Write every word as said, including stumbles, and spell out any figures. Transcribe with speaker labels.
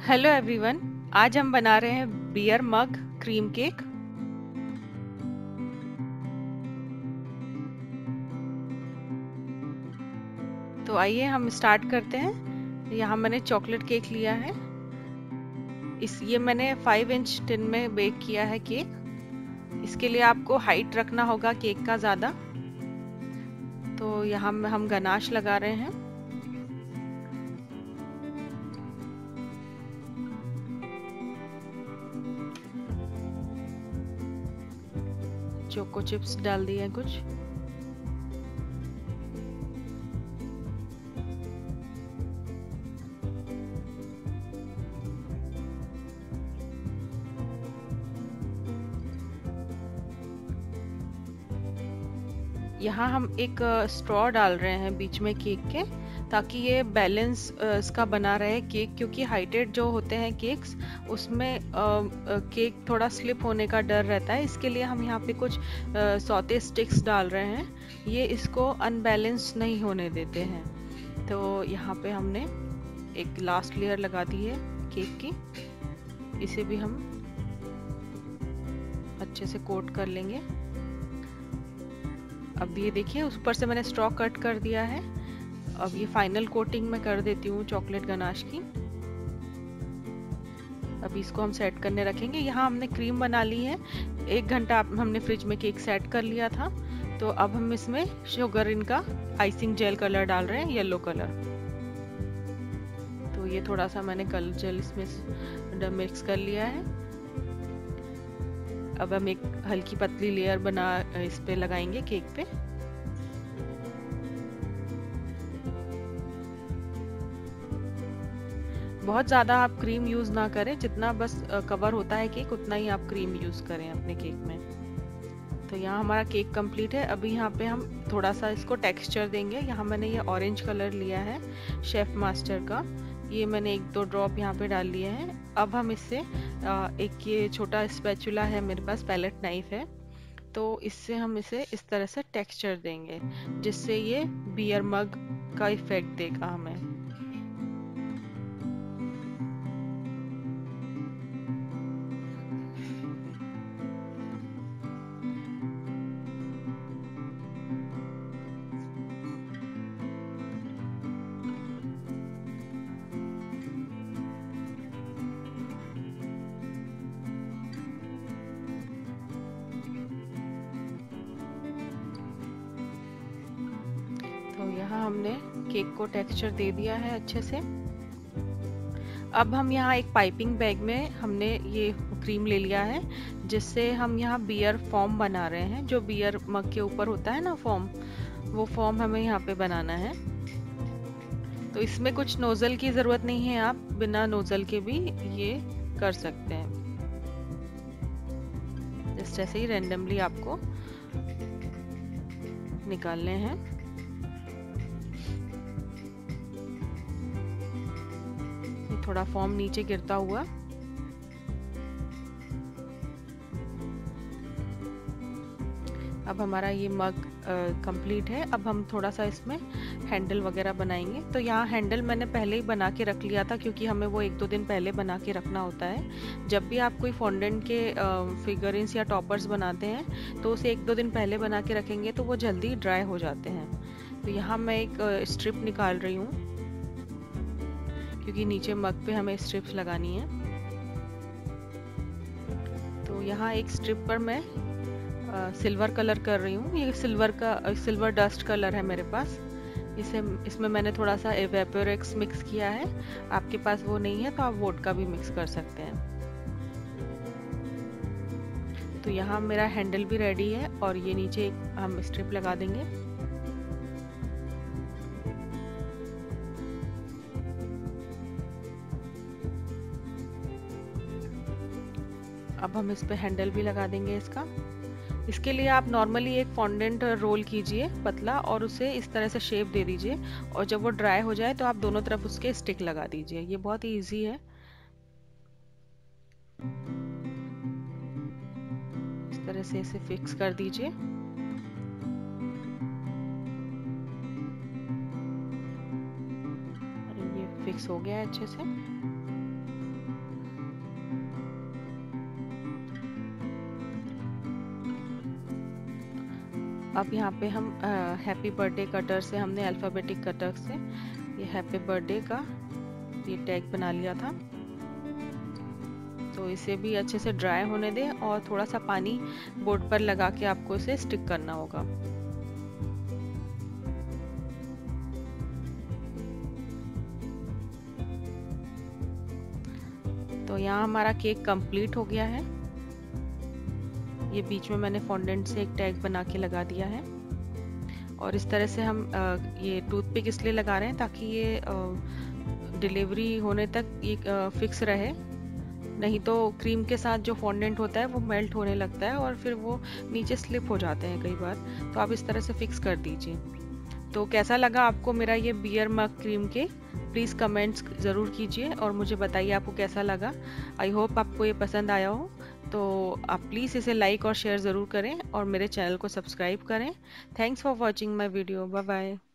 Speaker 1: Hello everyone. आज हम बना रहे हैं बियर मग क्रीम केक। तो आइए हम स्टार्ट करते हैं। यहाँ मैंने चॉकलेट केक लिया है। इस ये मैंने फाइव इंच टिन में बेक किया है केक। इसके लिए आपको हाइट रखना होगा केक का ज़्यादा। तो यहाँ में हम गनाश लगा रहे हैं। चोको चिप्स डाल दिए हैं कुछ। यहाँ हम एक स्ट्रॉ डाल रहे हैं बीच में केक के, ताकि ये बैलेंस इसका बना रहे केक, क्योंकि हाइटेड जो होते हैं केक्स उसमें केक थोड़ा स्लिप होने का डर रहता है। इसके लिए हम यहाँ पे कुछ सौते स्टिक्स डाल रहे हैं। ये इसको अनबैलेंस नहीं होने देते हैं। तो यहाँ पे हमने एक लास्ट लेयर लगा दी है केक की। इसे भी हम अच्छे से कोट कर लेंगे। अब ये देखिए ऊपर से मैंने स्ट्रॉ कट कर दिया है। अब ये फाइनल कोटिंग मैं कर देती हूँ चॉकलेट गनाश की। अभी इसको हम सेट करने रखेंगे। यहाँ हमने क्रीम बना ली है। एक घंटा हमने फ्रिज में केक सेट कर लिया था। तो अब हम इसमें शुगर इनका आइसिंग जेल कलर डाल रहे हैं, येलो कलर। तो ये थोड़ा सा मैंने कलर जेल इसमें मिक्स कर लिया है। अब हम एक हल्की पतली लेयर बना इस पे लगाएंगे केक पे। बहुत ज़्यादा आप क्रीम यूज़ ना करें, जितना बस कवर होता है केक उतना ही आप क्रीम यूज़ करें अपने केक में। तो यहाँ हमारा केक कंप्लीट है। अभी यहाँ पे हम थोड़ा सा इसको टेक्सचर देंगे। यहाँ मैंने ये ऑरेंज कलर लिया है शेफ मास्टर का। ये मैंने एक दो ड्रॉप यहाँ पे डाल लिए हैं। अब हम इससे एक ये छोटा स्पैचुला है मेरे पास, पैलेट नाइफ है, तो इससे हम इसे इस तरह से टेक्सचर देंगे जिससे ये बियर मग का इफेक्ट देगा हमें। तो यहाँ हमने केक को टेक्सचर दे दिया है अच्छे से। अब हम यहाँ एक पाइपिंग बैग में हमने ये क्रीम ले लिया है, जिससे हम यहाँ बियर फॉर्म बना रहे हैं। जो बियर मग के ऊपर होता है ना फॉर्म, वो फॉर्म हमें यहाँ पे बनाना है। तो इसमें कुछ नोजल की ज़रूरत नहीं है, आप बिना नोजल के भी ये कर सकते हैं। जिस जैसे ही रैंडमली आपको निकालने हैं। थोड़ा फॉर्म नीचे गिरता हुआ। अब हमारा ये मग कंप्लीट है। अब हम थोड़ा सा इसमें हैंडल वगैरह बनाएंगे। तो यहाँ हैंडल मैंने पहले ही बना के रख लिया था, क्योंकि हमें वो एक दो दिन पहले बना के रखना होता है। जब भी आप कोई फॉन्डेंट के फिगरिंग्स या टॉपर्स बनाते हैं तो उसे एक दो दिन पहले बना के रखेंगे तो वो जल्दी ड्राई हो जाते हैं। तो यहाँ मैं एक स्ट्रिप निकाल रही हूँ, क्योंकि नीचे मग पे हमें स्ट्रिप्स लगानी है। तो यहाँ एक स्ट्रिप पर मैं आ, सिल्वर कलर कर रही हूँ। ये सिल्वर का सिल्वर डस्ट कलर है मेरे पास। इसे इसमें मैंने थोड़ा सा एवेपोरेक्स मिक्स किया है। आपके पास वो नहीं है तो आप वोडका भी मिक्स कर सकते हैं। तो यहाँ मेरा हैंडल भी रेडी है और ये नीचे एक हम स्ट्रिप लगा देंगे। अब हम इस पे हैंडल भी लगा देंगे इसका। इसके लिए आप नॉर्मली एक फॉन्डेंट रोल कीजिए पतला, और उसे इस तरह से शेप दे दीजिए, और जब वो ड्राई हो जाए तो आप दोनों तरफ उसके स्टिक लगा दीजिए। ये बहुत ही इजी है। इस तरह से इसे फिक्स कर दीजिए। ये फिक्स हो गया है अच्छे से। अब यहाँ पे हम हैप्पी बर्थडे कटर से, हमने अल्फ़ाबेटिक कटर से ये हैप्पी बर्थडे का ये टैग बना लिया था। तो इसे भी अच्छे से ड्राई होने दें और थोड़ा सा पानी बोर्ड पर लगा के आपको इसे स्टिक करना होगा। तो यहाँ हमारा केक कंप्लीट हो गया है। ये बीच में मैंने फॉन्डेंट से एक टैग बना के लगा दिया है और इस तरह से हम ये टूथपिक इसलिए लगा रहे हैं ताकि ये डिलीवरी होने तक ये फिक्स रहे, नहीं तो क्रीम के साथ जो फॉन्डेंट होता है वो मेल्ट होने लगता है और फिर वो नीचे स्लिप हो जाते हैं कई बार। तो आप इस तरह से फिक्स कर दीजिए। तो कैसा लगा आपको मेरा ये beer mug cream cake? Please comments ज़रूर कीजिए और मुझे बताइए आपको कैसा लगा। आई होप आपको ये पसंद आया हो। तो आप प्लीज़ इसे लाइक और शेयर ज़रूर करें और मेरे चैनल को सब्सक्राइब करें। Thanks for watching my video. Bye bye.